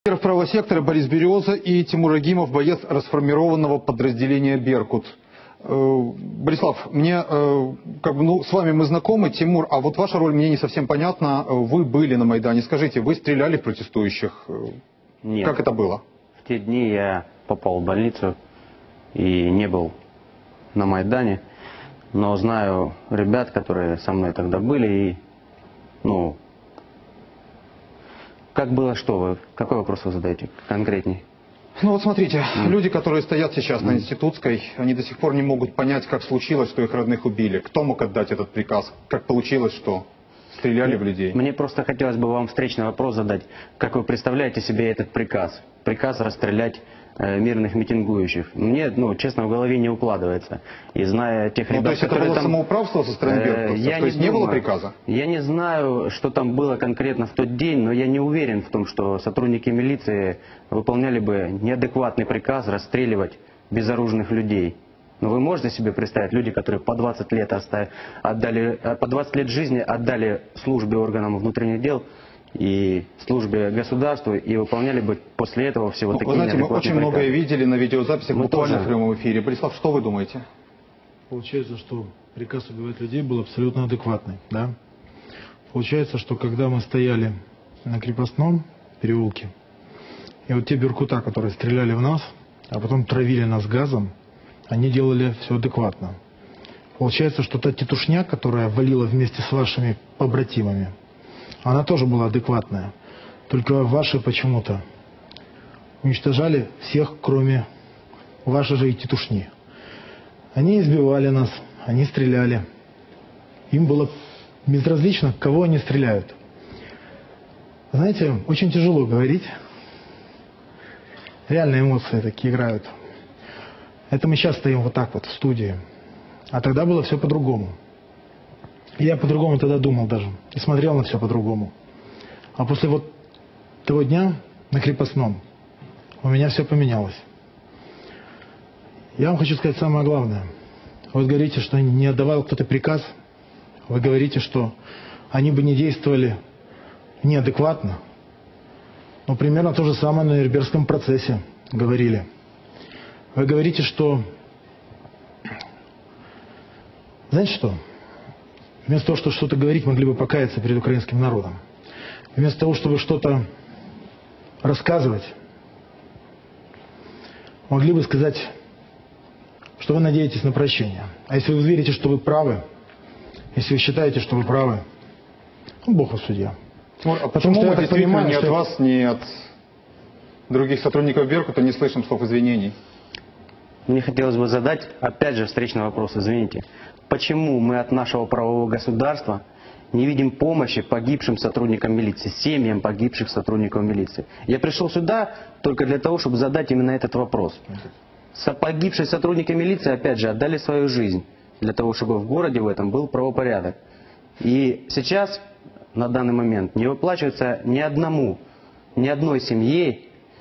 Правого сектора Борис Береза и Тимур Агимов, боец расформированного подразделения «Беркут». Борислав, мне, с вами мы знакомы, Тимур, а вот ваша роль мне не совсем понятна. Вы были на Майдане. Скажите, вы стреляли в протестующих? Нет. Как это было? В те дни я попал в больницу и не был на Майдане. Но знаю ребят, которые со мной тогда были, и, как было, что вы? Какой вопрос вы задаете конкретней? Ну вот смотрите, люди, которые стоят сейчас на Институтской, они до сих пор не могут понять, как случилось, что их родных убили. Кто мог отдать этот приказ? Как получилось, что стреляли в людей? Мне просто хотелось бы вам встречный вопрос задать. Как вы представляете себе этот приказ? Приказ расстрелять мирных митингующих. Мне, честно, в голове не укладывается. И зная тех ребят, то есть это было самоуправство со стороны беркутовцев? То есть не было приказа? Я не знаю, что там было конкретно в тот день, но я не уверен в том, что сотрудники милиции выполняли бы неадекватный приказ расстреливать безоружных людей. Но вы можете себе представить, люди, которые по 20 лет по 20 лет жизни отдали службе органам внутренних дел и службе государству, и выполняли бы после этого всего такие неадекватные приказы. Мы очень многое видели на видеозаписях, буквально в прямом эфире. Борислав, что вы думаете? Получается, что приказ убивать людей был абсолютно адекватный, да? Получается, что когда мы стояли на Крепостном переулке, и вот те беркута, которые стреляли в нас, а потом травили нас газом, они делали все адекватно. Получается, что та тетушня, которая валила вместе с вашими побратимами, она тоже была адекватная. Только ваши почему-то уничтожали всех, кроме вашей же и тетушни. Они избивали нас, они стреляли. Им было безразлично, кого они стреляют. Знаете, очень тяжело говорить. Реально эмоции такие играют. Это мы сейчас стоим вот так вот в студии. А тогда было все по-другому. Я по-другому тогда думал даже. И смотрел на все по-другому. А после вот того дня на Крепостном у меня все поменялось. Я вам хочу сказать самое главное. Вы говорите, что не отдавал кто-то приказ. Вы говорите, что они бы не действовали неадекватно. Но примерно то же самое на Нюрнбергском процессе говорили. Вы говорите, что... Знаете что? Вместо того, чтобы что-то говорить, могли бы покаяться перед украинским народом. Вместо того, чтобы что-то рассказывать, могли бы сказать, что вы надеетесь на прощение. А если вы верите, что вы правы, если вы считаете, что вы правы, Бог вас судья. А почему мы действительно ни от вас, ни от других сотрудников Беркута не слышим слов извинений? Мне хотелось бы задать, опять же, встречный вопрос, извините. Почему мы от нашего правового государства не видим помощи погибшим сотрудникам милиции, семьям погибших сотрудников милиции? Я пришел сюда только для того, чтобы задать именно этот вопрос. Погибшие сотрудники милиции, опять же, отдали свою жизнь для того, чтобы в городе в этом был правопорядок. И сейчас, на данный момент, не выплачивается ни одной семье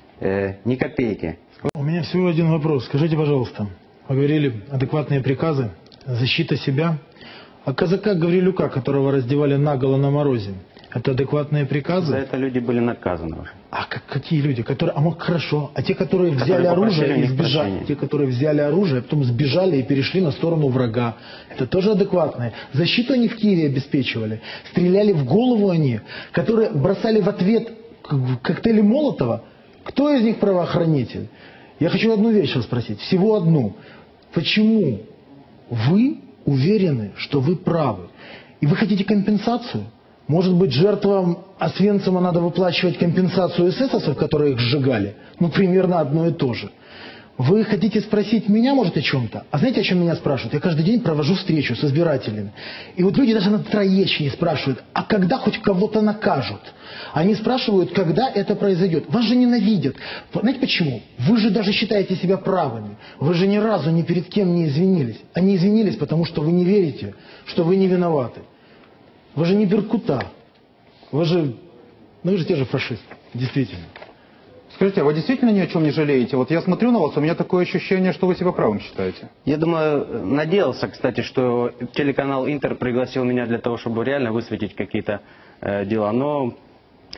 ни копейки. У меня всего один вопрос. Скажите, пожалуйста, вы говорили адекватные приказы, защита себя. А казака Гаврилюка, которого раздевали наголо на морозе, это адекватные приказы? За это люди были наказаны уже. А какие люди? Хорошо. А те, которые взяли оружие и сбежали? Те, которые взяли оружие, а потом сбежали и перешли на сторону врага. Это тоже адекватные. Защиту они в Киеве обеспечивали. Стреляли в голову они, которые бросали в ответ коктейли Молотова. Кто из них правоохранитель? Я хочу одну вещь спросить. Всего одну. Почему вы уверены, что вы правы? И вы хотите компенсацию? Может быть, жертвам Освенцима надо выплачивать компенсацию эсэсовцев, которые их сжигали? Примерно одно и то же. Вы хотите спросить меня, может, о чем-то? А знаете, о чем меня спрашивают? Я каждый день провожу встречу с избирателями. И вот люди даже на Троещине спрашивают, а когда хоть кого-то накажут? Они спрашивают, когда это произойдет. Вас же ненавидят. Знаете почему? Вы же даже считаете себя правыми. Вы же ни разу ни перед кем не извинились. Они извинились, потому что вы не верите, что вы не виноваты. Вы же не беркута. Вы же те же фашисты. Действительно. Скажите, а вы действительно ни о чем не жалеете? Вот я смотрю на вас, у меня такое ощущение, что вы себя правым считаете. Я думаю, надеялся, кстати, что телеканал «Интер» пригласил меня для того, чтобы реально высветить какие-то дела. Но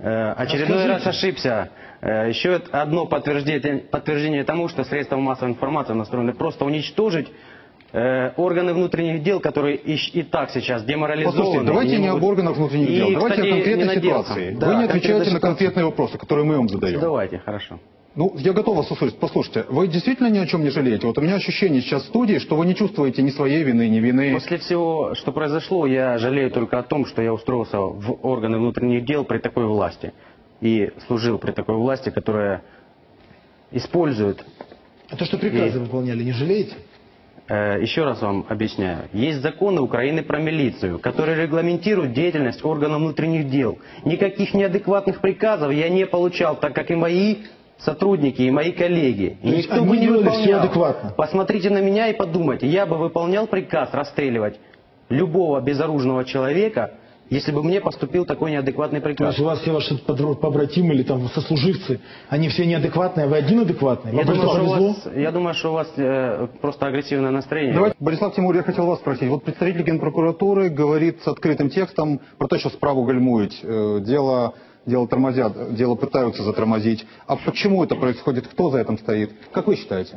очередной раз ошибся. Еще одно подтверждение тому, что средства массовой информации настроены просто уничтожить органы внутренних дел, которые и так сейчас деморализованы. Послушайте, давайте не об органах внутренних дел, давайте кстати, о конкретной не ситуации. Да, Вы не отвечаете на ситуации. конкретные вопросы, которые мы вам задаем. Давайте, хорошо. Ну, я готов вас услышать. Послушайте, вы действительно ни о чем не жалеете? Вот у меня ощущение сейчас в студии, что вы не чувствуете ни своей вины, ни вины. После всего, что произошло, я жалею только о том, что я устроился в органы внутренних дел при такой власти. И служил при такой власти, которая использует... А то, что приказы выполняли, не жалеете? Еще раз вам объясняю. Есть законы Украины про милицию, которые регламентируют деятельность органов внутренних дел. Никаких неадекватных приказов я не получал, так как и мои сотрудники, и мои коллеги. И То есть никто они бы не делали выполнял. все адекватно? Посмотрите на меня и подумайте. Я бы выполнял приказ расстреливать любого безоружного человека, если бы мне поступил такой неадекватный То приказ. есть у вас все ваши побратимы или там сослуживцы, они все неадекватные, а вы один адекватный? Я Вам думаю, просто что у повезло? вас, я думаю, что у вас просто агрессивное настроение. Давайте, Борислав Тимур, я хотел вас спросить. Вот представитель Генпрокуратуры говорит с открытым текстом про то, что справу гальмують. Дело тормозят, дело пытаются затормозить. А почему это происходит? Кто за этим стоит? Как вы считаете?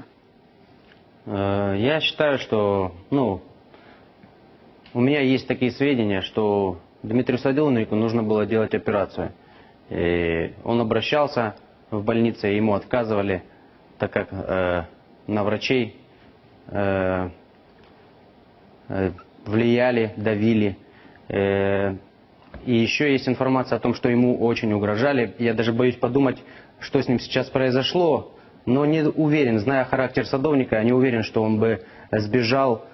Я считаю, что, у меня есть такие сведения, что Дмитрию Садовнику нужно было делать операцию. И он обращался в больнице, ему отказывали, так как на врачей влияли, давили. И еще есть информация о том, что ему очень угрожали. Я даже боюсь подумать, что с ним сейчас произошло. Но не уверен, зная характер Садовника, не уверен, что он бы сбежал,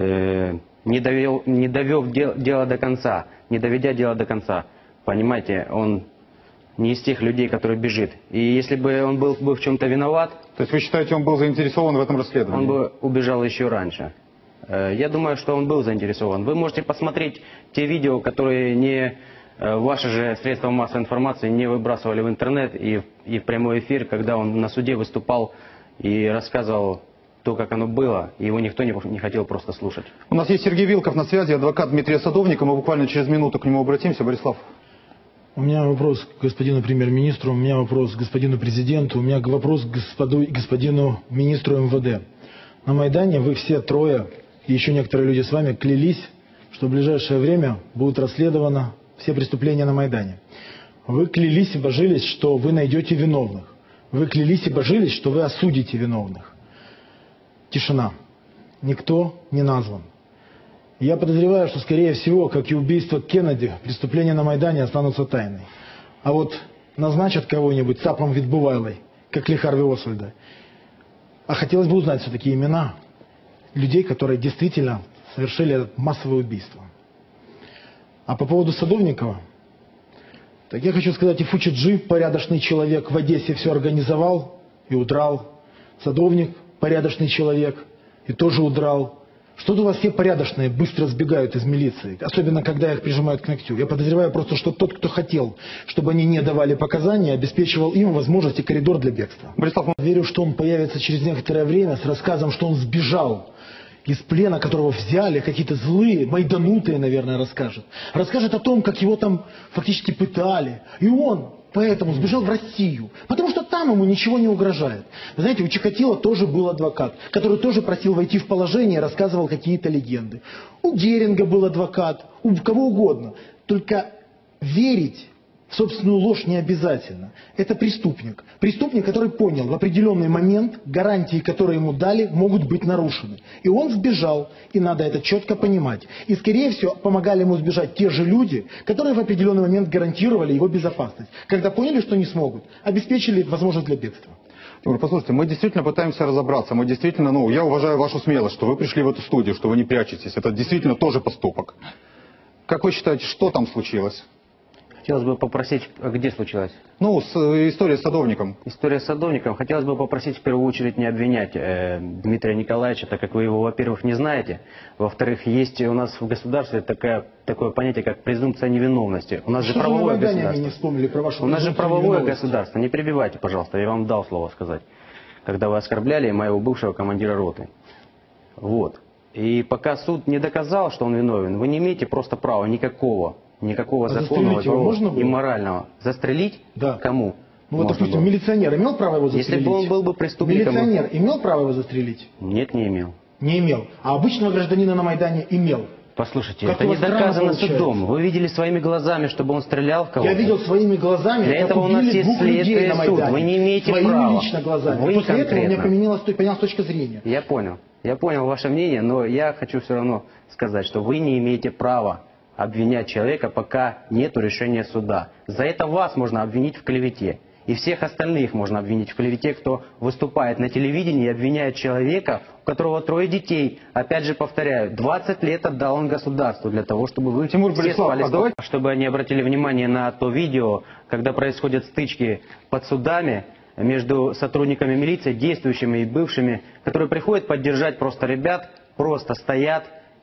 не довел дело до конца, не доведя дело до конца. Понимаете, он не из тех людей, которые бежит. И если бы он был бы в чем-то виноват... То есть вы считаете, он был заинтересован в этом расследовании? Он бы убежал еще раньше. Я думаю, что он был заинтересован. Вы можете посмотреть те видео, которые ваши же средства массовой информации не выбрасывали в интернет и в прямой эфир, когда он на суде выступал и рассказывал то, как оно было, и его никто не хотел просто слушать. У нас есть Сергей Вилков на связи, адвокат Дмитрия Садовника. Мы буквально через минуту к нему обратимся. Борислав. У меня вопрос к господину премьер-министру, у меня вопрос к господину президенту, у меня вопрос к господину министру МВД. На Майдане вы все трое и еще некоторые люди с вами клялись, что в ближайшее время будут расследованы все преступления на Майдане. Вы клялись и божились, что вы найдете виновных. Вы клялись и божились, что вы осудите виновных. Тишина. Никто не назван. Я подозреваю, что, скорее всего, как и убийство Кеннеди, преступления на Майдане останутся тайной. А вот назначат кого-нибудь цапом Витбувайлой, как Ли Харви Освальда. А хотелось бы узнать все-таки имена людей, которые действительно совершили массовое убийство. А по поводу Садовникова, так я хочу сказать, и Фучиджи, порядочный человек, в Одессе все организовал и удрал. Садовник, порядочный человек, и тоже удрал. Что-то у вас все порядочные быстро сбегают из милиции, особенно когда их прижимают к ногтю. Я подозреваю просто, что тот, кто хотел, чтобы они не давали показания, обеспечивал им возможность и коридор для бегства. Борислав, Верю, что он появится через некоторое время с рассказом, что он сбежал из плена, которого взяли, какие-то злые, майданутые, наверное, расскажет. Расскажет о том, как его там фактически пытали. И он поэтому сбежал в Россию. Потому что там ему ничего не угрожает. Вы знаете, у Чикатило тоже был адвокат, который тоже просил войти в положение, рассказывал какие-то легенды. У Геринга был адвокат, у кого угодно. Только верить в собственную ложь не обязательно. Это преступник. Преступник, который понял в определенный момент, гарантии, которые ему дали, могут быть нарушены. И он сбежал, и надо это четко понимать. И, скорее всего, помогали ему сбежать те же люди, которые в определенный момент гарантировали его безопасность. Когда поняли, что не смогут, обеспечили возможность для бегства. Тимур, послушайте, мы действительно пытаемся разобраться. Мы действительно, я уважаю вашу смелость, что вы пришли в эту студию, что вы не прячетесь. Это действительно тоже поступок. Как вы считаете, что там случилось? Хотелось бы попросить, где случилось? История с Садовником. История с Садовником. Хотелось бы попросить в первую очередь не обвинять Дмитрия Николаевича, так как вы его, во-первых, не знаете. Во-вторых, есть у нас в государстве такое понятие, как презумпция невиновности. У нас же правовое государство. Не вспомнили про вашу У нас же правовое государство. Не перебивайте, пожалуйста, я вам дал слово сказать. Когда вы оскорбляли моего бывшего командира роты. Вот. И пока суд не доказал, что он виновен, вы не имеете просто права никакого никакого А законного застрелить его можно было? и морального. Застрелить? Да. Кому? Ну вот, можно допустим, было? милиционер имел право его застрелить? Если бы он был бы преступником... Милиционер имел право его застрелить? Нет, не имел. Не имел. А обычного гражданина на Майдане имел. Послушайте, Как это у не вас странно доказано получается. судом. Вы видели своими глазами, чтобы он стрелял в кого-то? Я видел своими глазами, Для как этого у нас убили есть двух людей следствие на и суд. Майдане. Вы не имеете своими права. лично глазами. Вы После этого у меня конкретно. поменялась точка зрения. Я понял. Я понял ваше мнение, но я хочу все равно сказать, что вы не имеете права обвинять человека, пока нет решения суда. За это вас можно обвинить в клевете. И всех остальных можно обвинить в клевете, кто выступает на телевидении и обвиняет человека, у которого 3 детей. Опять же повторяю, 20 лет отдал он государству для того, чтобы вы Тимур все Борислав, спали а давайте- чтобы они обратили внимание на то видео, когда происходят стычки под судами между сотрудниками милиции, действующими и бывшими, которые приходят поддержать просто ребят, просто стоят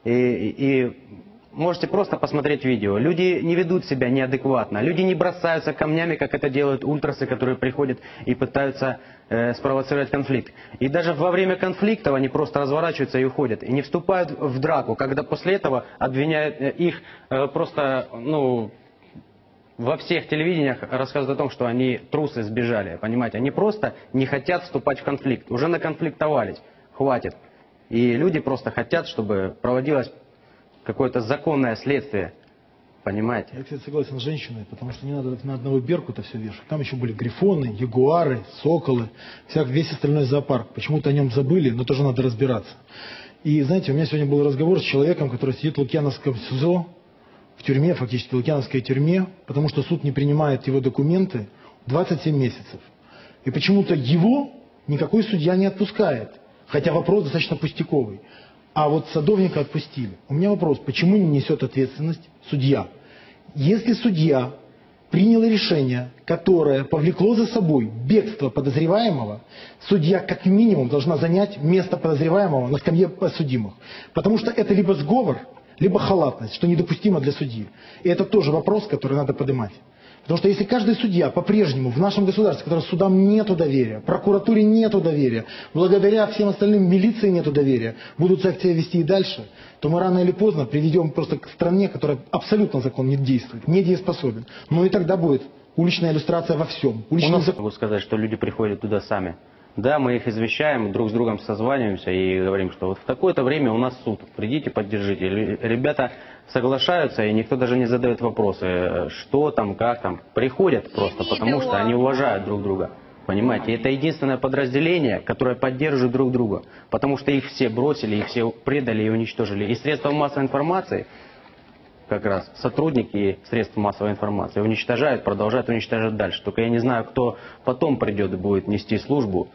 и можете просто посмотреть видео. Люди не ведут себя неадекватно, люди не бросаются камнями, как это делают ультрасы, которые приходят и пытаются спровоцировать конфликт. И даже во время конфликтов они просто разворачиваются и уходят, и не вступают в драку, когда после этого обвиняют их просто, во всех телевидениях рассказывают о том, что они трусы сбежали, понимаете? Они просто не хотят вступать в конфликт, уже наконфликтовались, хватит. И люди просто хотят, чтобы проводилось какое-то законное следствие, понимаете? Я, кстати, согласен с женщиной, потому что не надо на одного Беркута все вешать. Там еще были грифоны, ягуары, соколы, весь остальной зоопарк. Почему-то о нем забыли, но тоже надо разбираться. И знаете, у меня сегодня был разговор с человеком, который сидит в Лукьяновском СИЗО, в тюрьме, фактически в Лукьяновской тюрьме, потому что суд не принимает его документы 27 месяцев. И почему-то его никакой судья не отпускает. Хотя вопрос достаточно пустяковый. А вот садовника отпустили. У меня вопрос, почему не несет ответственность судья? Если судья принял решение, которое повлекло за собой бегство подозреваемого, судья как минимум должна занять место подозреваемого на скамье подсудимых. Потому что это либо сговор, либо халатность, что недопустимо для судьи. И это тоже вопрос, который надо поднимать. Потому что если каждый судья по-прежнему в нашем государстве, в котором судам нету доверия, прокуратуре нету доверия, благодаря всем остальным милиции нету доверия, будут себя вести и дальше, то мы рано или поздно приведем просто к стране, которая абсолютно закон не действует, недееспособен. Ну и тогда будет уличная иллюстрация во всем. Могу сказать, что люди приходят туда сами. Да, мы их извещаем, друг с другом созваниваемся и говорим, что вот в такое-то время у нас суд, придите, поддержите. Ребята соглашаются, и никто даже не задает вопросы, что там, как там. Приходят просто, потому что они уважают друг друга. Понимаете, это единственное подразделение, которое поддерживает друг друга. Потому что их все бросили, их все предали и уничтожили. И средства массовой информации, как раз сотрудники средств массовой информации, уничтожают, продолжают уничтожать дальше. Только я не знаю, кто потом придет и будет нести службу.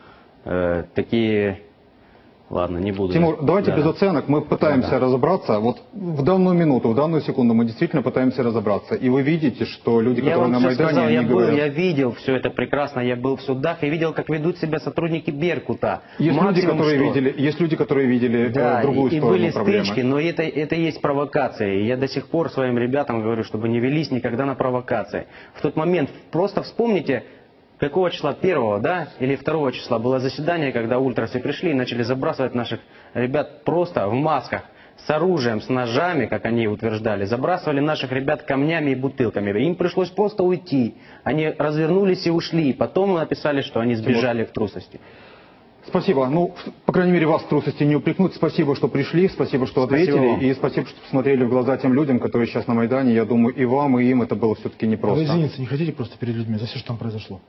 Такие... Ладно, не буду. Тимур, давайте без оценок. Мы пытаемся разобраться. Вот в данную минуту, в данную секунду мы действительно пытаемся разобраться. И вы видите, что люди, которые на Майдане, сказал, они говорят... я видел все это прекрасно, я был в судах и видел, как ведут себя сотрудники Беркута. Есть люди, которые видели другую и сторону были проблемы. стычки, но это есть провокация. И я до сих пор своим ребятам говорю, чтобы не велись никогда на провокации. В тот момент просто вспомните, какого числа, 1 или 2 числа было заседание, когда ультрасы пришли и начали забрасывать наших ребят просто в масках, с оружием, с ножами, как они утверждали, забрасывали наших ребят камнями и бутылками. Им пришлось просто уйти. Они развернулись и ушли. Потом написали, что они сбежали в трусости. Спасибо. Ну, по крайней мере, вас в трусости не упрекнуть. Спасибо, что пришли, спасибо, что ответили. И спасибо, что посмотрели в глаза тем людям, которые сейчас на Майдане. Я думаю, и вам, и им это было все-таки непросто. А вы извиниться не хотите просто перед людьми за все, что там произошло?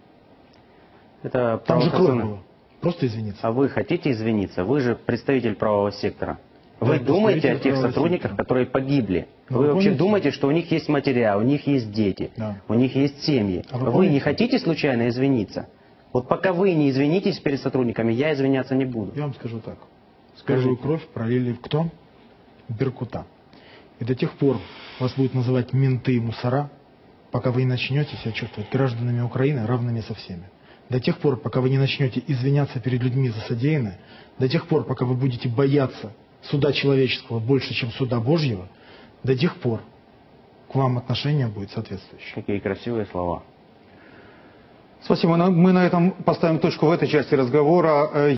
Это там же кровь была. Просто извиниться. А вы хотите извиниться? Вы же представитель правового сектора. Вы думаете о тех сотрудниках, которые погибли? Вы вообще думаете, что у них есть матеря, у них есть дети, у них есть семьи? Вы не хотите случайно извиниться? Вот пока вы не извинитесь перед сотрудниками, я извиняться не буду. Я вам скажу так. Первую кровь пролили в кто? Беркута. И до тех пор вас будут называть менты и мусора, пока вы не начнете себя чувствовать гражданами Украины, равными со всеми. До тех пор, пока вы не начнете извиняться перед людьми за содеянное, до тех пор, пока вы будете бояться суда человеческого больше, чем суда Божьего, до тех пор к вам отношение будет соответствующее. Какие красивые слова. Спасибо. Мы на этом поставим точку в этой части разговора.